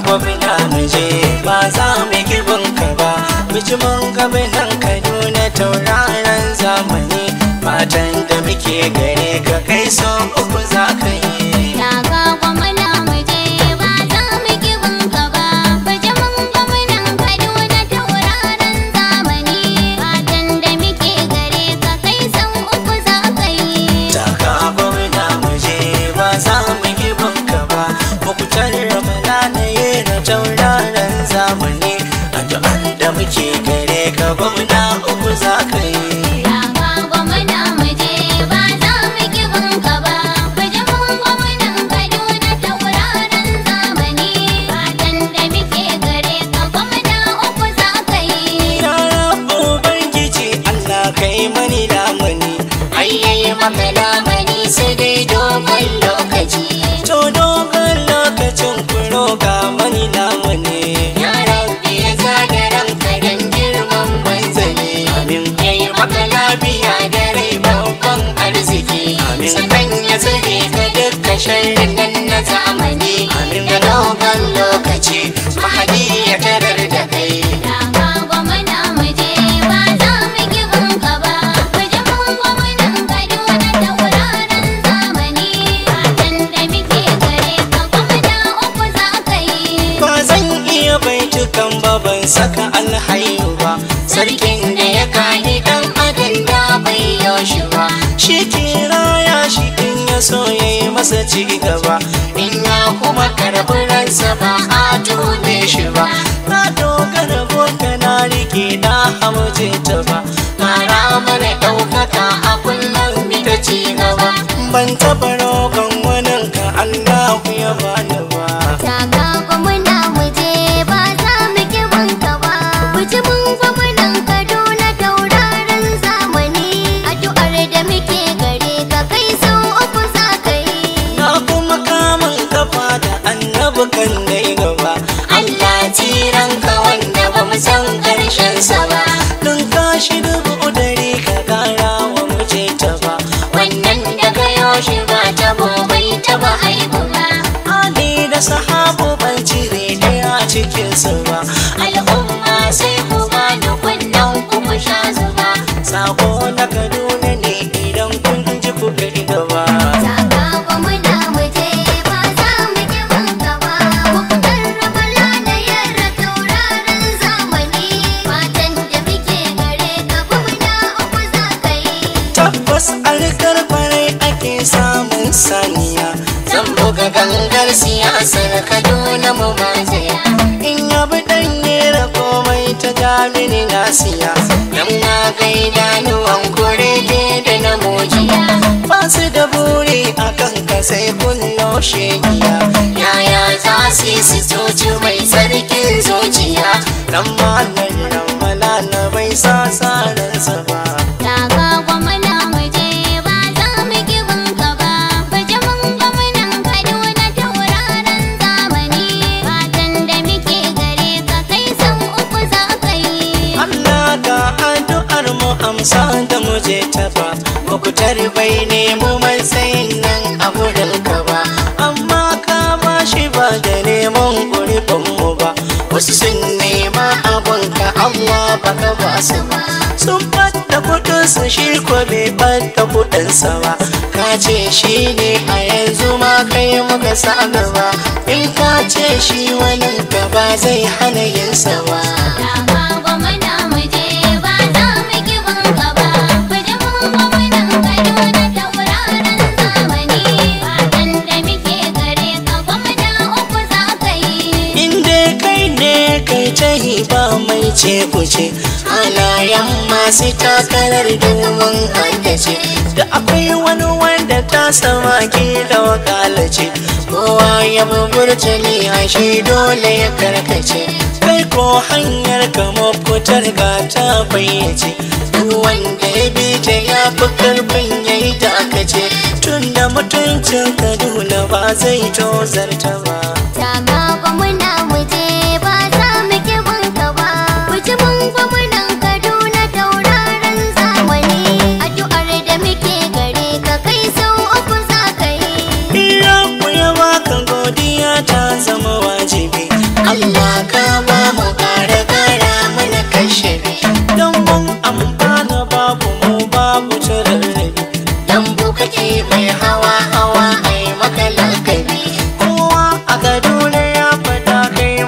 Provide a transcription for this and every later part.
gwamna muje ba za mu girbin ka ba. Bijimin gwamnan Kaduna tauraron zamani, fatan da muke gare ka kai so uku za ka yi. Taka gwamna muje ba za mu girbin ka ba. Bijimin gwamnan Kaduna tauraron zamani, fatan da muke gare ka kai so uku za ka yi. Taka gwamna muje ba za mu girbin ka ba. Mukutar Ramadana yana tauraron zamani, addu'ar da muke gare ka gwamna uku za ka yi. Taka gwamna muje ba za mu girbin ka ba. Bijimin gwamnan Kaduna tauraron zamani, fatan da muke gare ka gwamna uku za ka yi. Ya Rabbu Ubangiji Allah kai mani lamuni, ayyayi maka lamuni sai dai dogon lokaci. To dogon lokacin kuro ga mani lamuni. Ya Rabbi ya zaga ranka don girman manzali. Amin. Yayi maka lafiya da rai babban arziki. Amin. Sannan ya tsare ka dukkan sharrin nan na zamani. Amin. Da dogon lokaci mahadi ya tarar da kai. Taka gwamna muje ba za mu girbin ka ba. Bijimin gwamnan Kaduna tauraron zamani, fatan da muke gare ka gwamna uku za ka yi. Ba zan iya baitukan ba ban saka alhayu ba, sarkin da ya kani dan adam da bai yoshi ba. Shi kiraya shi in ya so ya yi masa ci gaba, in ya kuma karɓi ransa ba a tone shi ba. Na dogara boka na rike na hamuje ta ba, mara mana ɗaukaka a kullum mita ci gaba. Ban taɓa roƙon wanin ka Allah ya bani ba. Taka gwamna muje ba za mu girbin ka ba. Bijimin gwamnan Kaduna tauraron zamani, addu'ar da muke gare ka kai so uku za ka yi. Na kuma kamun kafa da annabi kan dai gaba, Allah tiran ka wanda ba mu san karshen sa ba. Dun ka shi dubu dare ka kara wa muje ta ba, wannan daga yoshi ba ta bai taba haihu ba. Ali da sahabu ban cire daya cikin su ba, al'umma sai ku bani kunnen ku ku sha zuba. Sako na Kaduna ne idan kun ji ku kai gaba. Taka gwamna muje ba za mu girbin ka ba. Mukutar Ramadana yana tauraron zamani, fatan da muke gare ka gwamna uku za ka yi. Tabbas alkar farai ake samun saniya, zan buga gangar siyasar Kaduna mu mazaya. In yabi dan yera komai ta jamini nasiya, dan na gaida nuwan kurege da na mojiya. Basu da buri a kanka sai kullo shegiya, yaya za su yi su coci mai tsarkin zuciya. Dan malar ramala na bai sa saransa ba. Taka gwamna muje ba za mu girbin ka ba. Bijimin gwamnan Kaduna tauraron zamani, fatan da muke gare ka kai so uku za ka yi. Allah ga addu'ar mu amsa da muje ta ba, mukutar bai nemo matsayin nan a wurin ka ba, amma ka ba shi ba da neman gurbin mu ba. Wasu sun nema abun ka amma baka ba su ba, sun ɓadda kuɗin su shi ko bai ɓadda kuɗinsa ba. Ka ce shi ne a yanzu ma kai muka sa gaba, in ka ce shi wani ka ba zai hana yinsa ba. Taka gwamna muje ba za mu girbin ka ba. Bijimin gwamnan Kaduna tauraron zamani, fatan da muke gare ka gwamna uku za ka yi. In dai kai ne kai tahi ba mai ce kuce, halayen masu takarar domin haddace. Da akwai wani wanda ta sama kila wakala ce, kowa ya burtali a shi dole ya karkace. Kai ko hanyar ka mafitar ga ta bayyace, duk wanda ya bi ta ya fi karfin ya yi takace. Tun da mutuncin Kaduna ba zai tozarta ba. Taka gwamna muje ba za mu girbin ka ba. Bijimin gwamnan Kaduna tauraron zamani, addu'ar da muke gare ka kai so uku za ka yi. Iya ku ya baka godiya ta zama wajibi,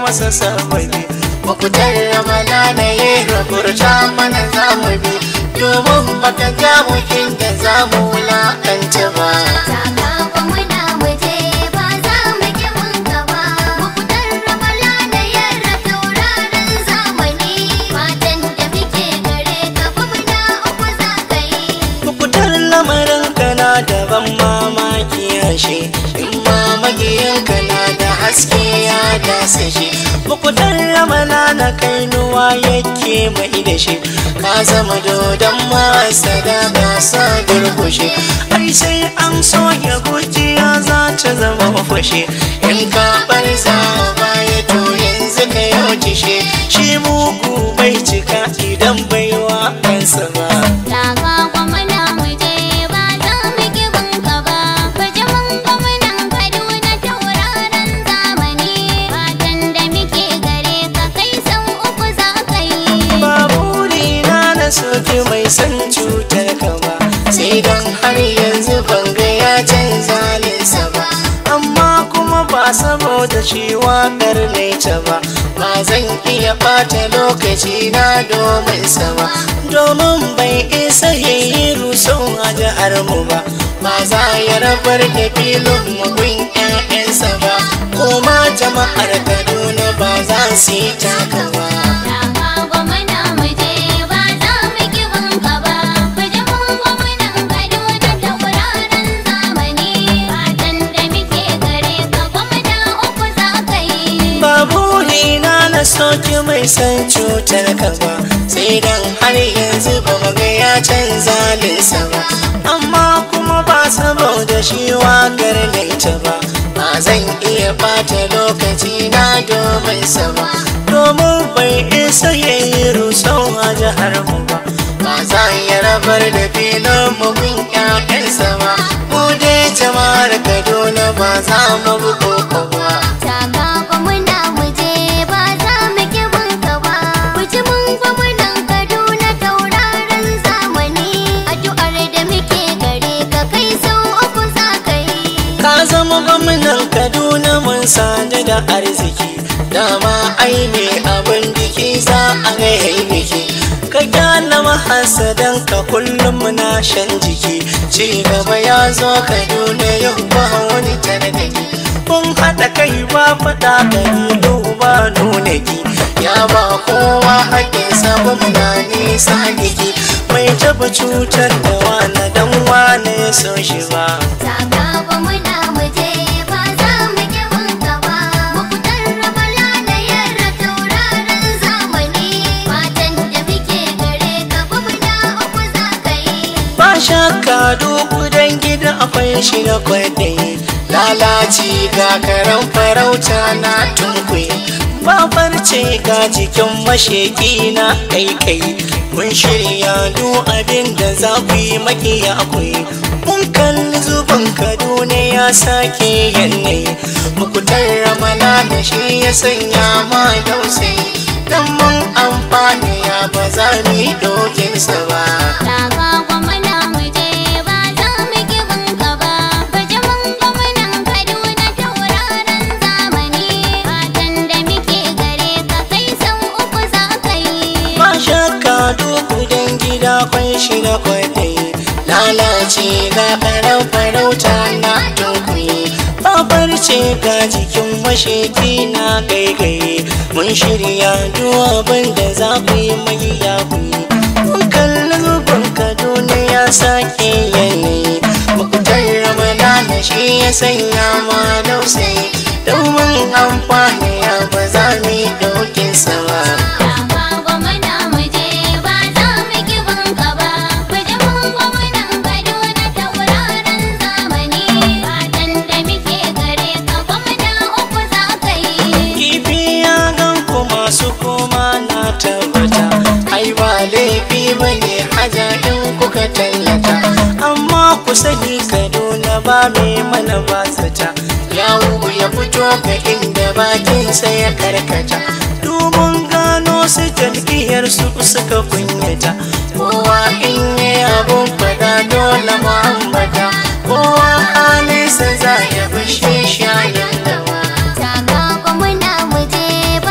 masa sababi. Mukutar Ramala na yi rakurta mana zamu bi, domin baka ja mukin da zamu wulakanta ba. Taka Gwamna Muje ba za mu ki manka ba. Mukutar Ramala da yarda tauraron zamani. Fatan da muke gare ka Gwamna uku za ka yi. Mukutar lamarin kana da ban mamaki yashe, in ma magiyanka na da haske ya dasa shi. Mukutar Ramala na kainuwa yake mai da shi, ka zama dodon masa da gasa durkushe. Ai sai an so ya gujiya za ta zama fashe, in ka barza baya to yanzu ka yau tishe. Shi mugu bai cika idan bai wa kansa ba. Taka Gwamna Muje ba za mu ki manka ba. Bajimin gwamnan Kaduna tauraron zamani. Fatan da muke gare ka kai sau uku za ka yi. Baburina na soke mai san cutar ka ba, sai don har yanzu ban ga ya canza nisa ba. Amma kuma ba saboda shi waƙar ta ba, ba zan iya ɓata lokaci na domin sa ba. Domin bai isa yayi rusau a jihar mu ba, ba za ya rabar da filin mugun 'ya'yansa ba. Kuma jama'ar Kaduna ba za su yi taka ba. Taka Gwamna Muje ba za mu ki manka ba. Bajimin gwamnan Kaduna tauraron zamani. Fatan da muke gare ka Gwamna uku za ka yi. Baburina na soke mai san cutar ka ba, sai dan har yanzu ba mu ga ya canza nisa ba. Amma kuma ba saboda shi waƙar ta ba, ba zan iya ɓata lokaci na domin sa ba. Domin bai isa yayi rusau a jihar mu ba, ba za ya rabar da filin mugun 'ya'yansa ba. Mu dai jama'ar Kaduna ba za mu bi koko ba. Taka Gwamna Muje ba za mu ki manka ba. Bajimin gwamnan Kaduna tauraron zamani. Addu'ar da muke gare ka kai sau uku za ka yi. Ka zama gwamnan Kaduna mun sadu da arziki, dama ai me abin biki za a ga yayi biki. Ka gyara mahasadan ka kullum muna shan jiki, ci gaba ya zo Kaduna yau ba wani tarnaki. Kun haɗa kai ba faɗa ƙabilu ba nuna ki, ya ba kowa haƙƙinsa ba muna nisa giki. Mai taɓa cutar da wane dan wane ya so shi ba. Taka Gwamna Muje ba za mu ki manka ba. Mukutar Ramala da yarda tauraron zamani. Fatan da muke gare ka Gwamna uku za ka yi. Ba shakka duk dan gida akwai shi na kwaɗayi, lalaci ga karan farauta na tunkuyi. Ba farce ga jikin masheki na kai. Mun shirya duk abin da za ku yi makiya akwai. Mun kalli zuban Kaduna ya sake yanayi, Mukutar Ramala da shi ya sanya ma dausayi. Dan mun amfani ya ba za mu yi dokinsa ba. Taka Gwamna Muje ba za mu ki manka ba. Bajimin gwamnan Kaduna tauraron zamani. Fatan da muke gare ka kai sau uku za ka yi. Ba shakka duk dan gida kwai shi na kwaɗayi, lalace ga karan farauta na tunkuyi. Ba farce ga jikin masheki na gaigaye, mun shirya duk abin da za ku yi mai ya ku yi. Mun kalli zuban Kaduna ya sake yanayi, Mukutar Ramala da shi ya sanya ma dausayi. Domin amfani ya ba za mu yi dokinsa ba. Taka Gwamna Muje ba za mu ki manka ba. Bajimin gwamnan Kaduna tauraron zamani. Fatan da muke gare ka Gwamna uku za ka yi. Kifi ya gan ku masu koma na tabbata, ai ba laifi bane haja in kuka tallata. Amma ku sani Kaduna ba mai mana ba zata, yawo ya fito ga inda bakinsa ya karkata. Domin gano su jam'iyyar su suka kunyata, kowa in yi abun fada dole mu ambata. Kowa halinsa za ya bishe shayin dawa. Taka Gwamna Muje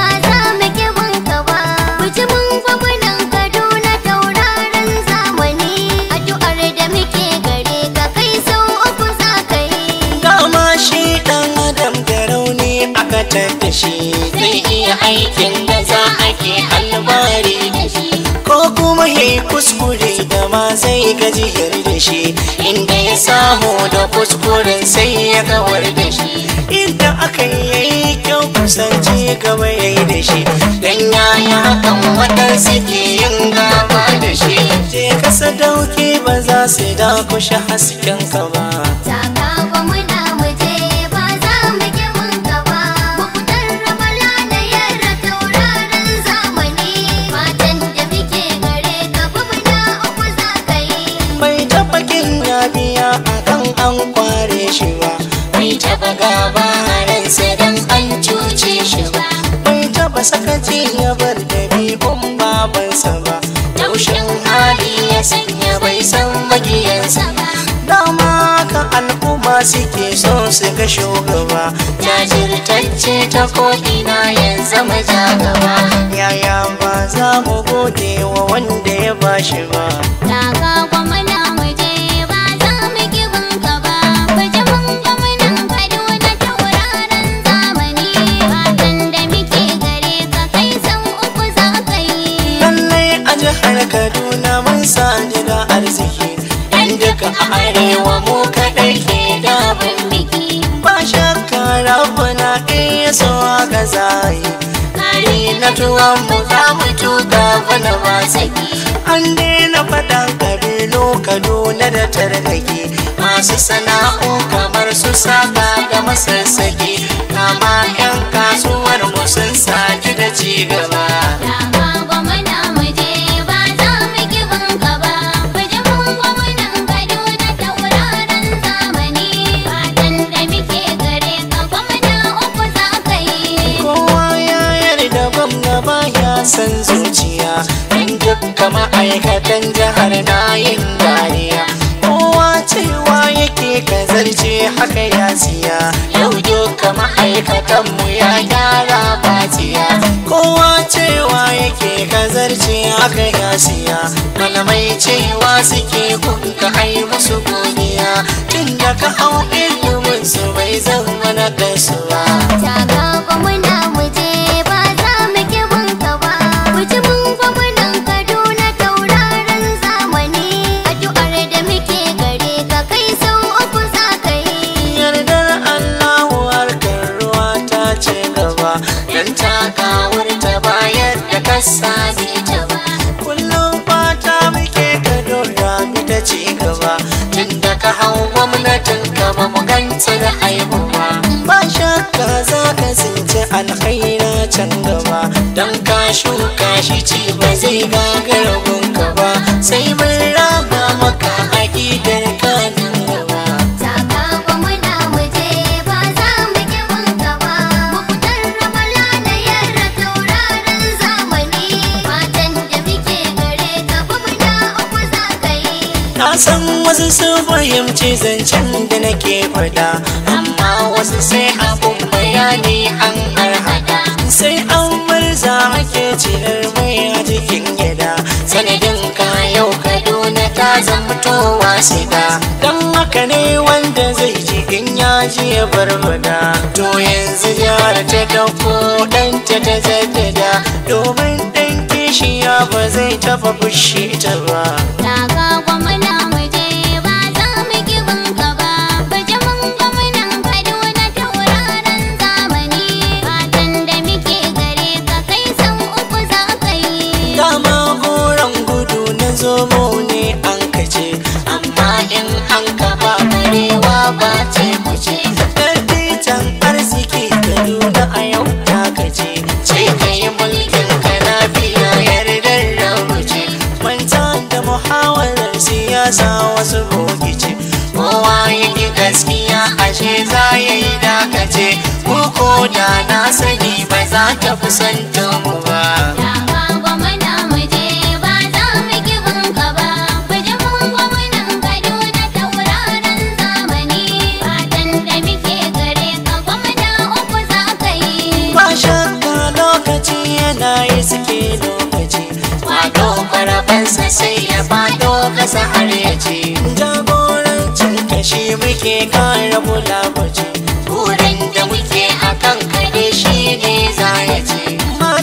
aikin da za a ke albari da shi, ko kuma ya kuskure da ma zai gajiyar da shi, inda ya samu da kuskuren sai ya kawar da shi, inda aka yi kyau kusance gaba ya yi da shi, dan yaya hakan waɗansu ke yin gaba da shi. Je ka sadauki ba za su dakushe hasken ka ba. Taka gwamna muje ba za mu ki wanka ba, mukutar rabala da yarda tauraron zamani, matan da muke gare ka gwamna uku za ka yi. Bai taɓa kin biya akan an kware shi ba, bai taɓa gaba ransa dan an cuce shi ba, bai taɓa sakaci ya bar ɗabi'un babansa ba, taushin hali ya sanya bai san magiyansa ba. Dama ka al'umma suke so su ga shugaba, jajirtacce ta ko'ina ya zama jagaba, yaya ba za mu gode wa wanda ya bashi ba. Taka gwamna muje ba za mu ki wanka ba, bijimin gwamnan Kaduna tauraron zamani, matan da muke gare ka kai sau uku za ka yi. Lallai a jihar Kaduna mun sani da arziki, dan duka a arewa mu kaɗai ke da biki. Ba shakka rabana iya so ga zai, kari na tuwon mu za mu tuka bana ba saki. An daina faɗan ƙabilu Kaduna da tarnaki, masu sana'o kamar su saka da masassaki, kama 'yan kasuwar mu sun saki da cigaba. Taka gwamna muje ba za mu ki wanka ba, bijimin gwamnan Kaduna tauraron zamani, matan da muke gare ka gwamna uku za ka yi. Kowa ya yarda gwamna baya san zuciya, in dukka ma'aikatan jihar na yin dariya, kowa cewa yake ka zarce haka ya siya, yau dukka ma'aikatan mu ya gyara batiya, kowa cewa yake ka zarce haka ya siya, malamai cewa suke kunka ai musu godiya, tun da ka hau ilimin su bai zama na kasuwa. Taka gwamna muje ba za mu ki wanka ba, bijimin gwamnan Kaduna tauraron zamani, addu'ar da muke gare ka kai sau uku za ka yi. Yardar Allahu harkar ruwa ta ce gaba, dan takawar ta bayar da kasa ta ba, kullum fata muke ka dora mu ta ci gaba, tun da ka hau gwamnatin ka ba mu ganta da haihuwa. Ba shakka za ka tsinci alkhaira can gaba, dan ka shuka shi ci ba zai gagara gunka ba, sai mun raba maka aƙidar kanin gaba. Taka gwamna muje ba za mu ki wanka ba, mukutar rabala da yarda tauraron zamani, matan da muke gare ka gwamna uku za ka yi. Na san wasu sun fahimci zancen da nake faɗa, amma wasu sai abun bayani an harhaɗa, sai an murza ake cirar mai a jikin gida, sanadin ka yau Kaduna ta zamtowa sida, don haka ne wanda zai ji in ya ji ya barbada, to yanzu jihar ta dauko ɗanta ta jaddada, domin ɗan kishiya ba zai taɓa fushi ta ba. Taka gwamna muje ba za mu ki wanka ba, bijimin gwamnan Kaduna tauraron zamani, matan da muke gare ka kai sau uku za ka yi. Dama goron gudu na zomo ne an kace, amma in an ka ba barewa ba ce kuce, dattijan arziki Kaduna a yau ta kace, ce ka yi mulkin ka lafiya yardar rabuce, manta da muhawarar siyasa wasu bokice, kowa yake gaskiya ashe za ya yi dakace, ko da na sani ba za ta kusanta mu ba. Taka gwamna muje ba za mu ki wanka ba, bijimin gwamnan Kaduna tauraron zamani, matan da muke gare ka gwamna uku za ka yi. Ba shakka lokaci yana yi suke lokaci, wato kwarabansa sai ya faɗo ƙasa har ya ce, jagorancin kashi muke kara bulabace, burin da muke akan kade shi ne za ya ce,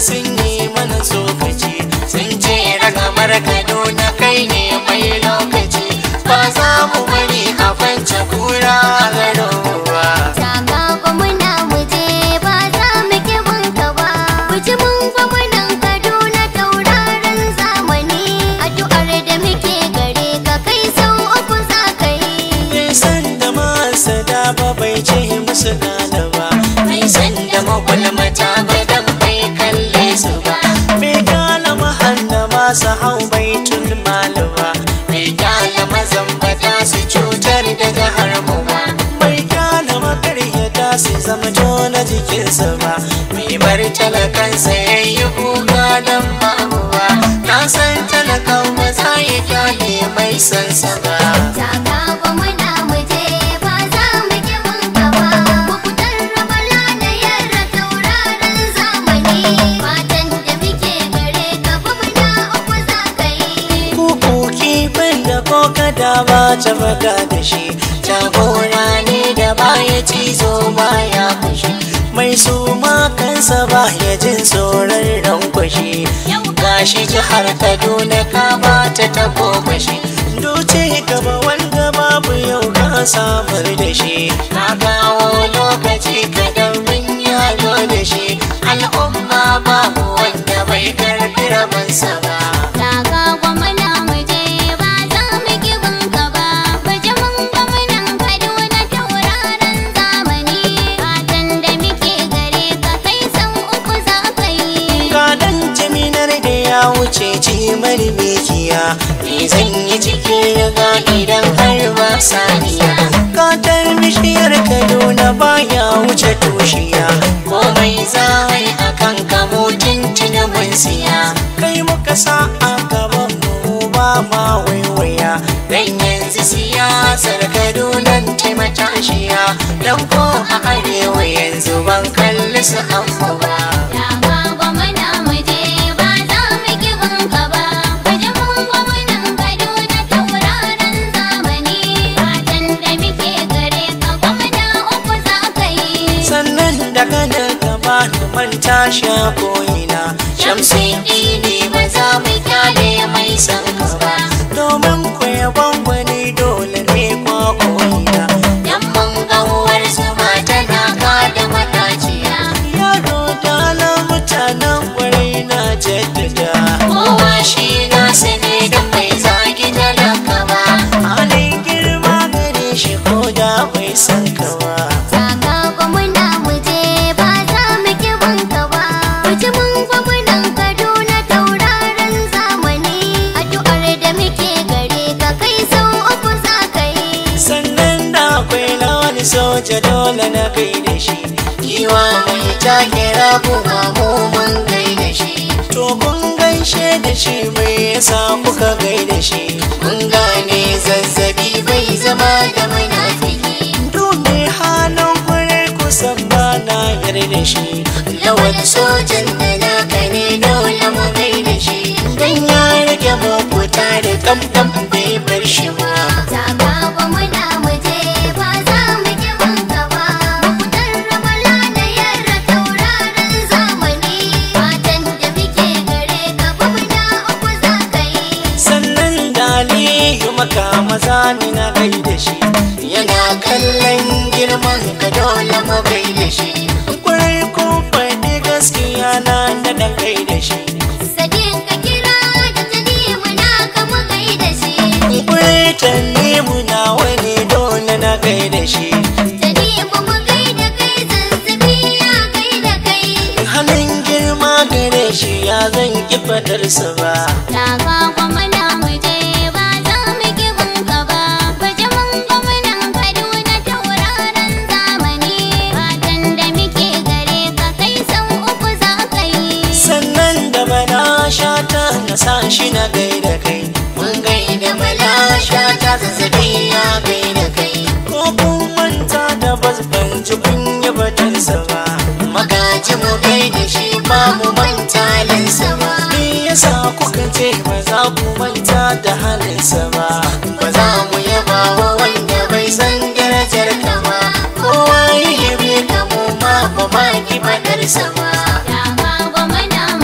sun yi mana tsokaci, sun ce ragamar Kaduna kai ne mai lokaci, ba za mu bari a kwance kura a garowa. Taka gwamna muje ba za mu ki bunka ba, buji mun gwamnan Kaduna tauraron zamani, addu'ar da muke gare ka kai sau uku za ka yi. Bai san da masada ba bai ce musu gane ba, bai san da magulmata ba dan bai kalle su ba, bai kyala mahanna masu hau baitul malu ba, bai kyala mazambata su cutar da jihar mu ba, bai kyala makaryata su zama tona jikinsa ba, bai bar talakansa ya yi kuka don babu ba, na san talakan ba za ya kyale mai sansa ba. Taka gwamna muje ba za mu ki bunka ba, mukutar rabala da yarra tauraron zamani, fatan da muke gare ka gwamna uku za ka yi. Kuku kifin da koka da ba ta faɗa da shi, jagora ne da baya cizo baya fushi, mai suma kansa ba ya jin tsoron rankwashi, gashi jihar Kaduna ka ba ta tagomashi, doce gaba wanda babu yau ka samar da shi, ka kawo lokaci kadan mun yado da shi, al'umma babu wanda bai karbi rabansa ba. Taka gwamna muje ba za mu ki bunka ba, buji mun gwamnan Kaduna tauraron zamani, fatan da muke gare ka kai sau uku za ka yi. Gadan jaminar da ya wuce cimar mikiya, me zan yi cikin riga idan har ba saniya, katar bishiyar Kaduna baya wuce tushiya, komai za a yi a kan kamo tuntuni mun siya, kai muka sa a gaban mu ba ma waiwaya, dan yanzu siyasar Kaduna taimata shiya, dan ko a arewa yanzu ban kalli su amma ba. Taka gwamna muje ba za mu ki bunka ba, buji mun gwamnan Kaduna tauraron zamani, fatan da muke gare ka gwamna uku za ka yi. Sannan daga nan gaba da manta sha ko'ina, Shamsuddini ba za mu kyale mai san ka ba, domin kwayaban wani dole ne kwa ko'ina, dan mun ga uwar zuma tana kada mataciya, yaro dala mutanen kwarai na jaddada, kowa shi na sani da mai zagi talaka ba, halin girma gare shi ko da bai san ka ba. Taka gwamna muje ba za mu ki bunka ba, buji mun gwamnan Kaduna tauraron zamani, addu'ar da muke gare ka kai sau uku za ka yi. Sannan da akwai lawani soja dole na kai da shi, giwa mai take rabu ba mu mun gai da shi, to kun gaishe da shi mai yasa kuka gai da shi, mun gane zazzabi bai zama da munafiki, dole halin kurai kusan ba na yarda da shi, lawan sojan da naka ne dole mu gai da shi, dan ya rage mafuta da kamkam bai bar shi ba. Taka gwamna muje ba za mu ki bunka ba, mukutar rabala da yarra tauraron zamani, fatan da muke gare ka gwamna uku za ka yi. Sannan da Aliyu maka maza ni na gai da shi, yana kallon girman ka dole mu gai da shi, kwarai ko faɗi gaskiya na da gai da shi, Sadiq ka kira da Tanimu na ka mu gai da shi, kwarai Tanimu na wani dole na gai da shi, Tanimu mu gai da kai, Zazzabi ya gai da kai. halin girma gare shi ya zan ki fadarsa ba. Taka gwamna muje ba za mu ki bunka ba, buji mun gwamnan Kaduna tauraron zamani, fatan da muke gare ka kai sau uku za ka yi. Sannan da bana shata na sa shi na gai da kai, mun gai da bana shata zazzabi ya gai da kai, ko kun manta da bas ban ji kun yi batansa ba, magaji mu gai da shi ba mu manta halinsa ba, me yasa kuka ce ba za ku manta da halinsa ba, ba za mu yaba wa wanda bai san darajar ka ba, kowa yi yabe ka mu ma ba ma ki fadarsa ba. Taka gwamna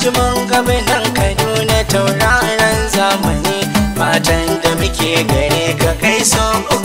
bijimin gabanin Kaduna tauraron zamani, fatan da muke gare ka kai so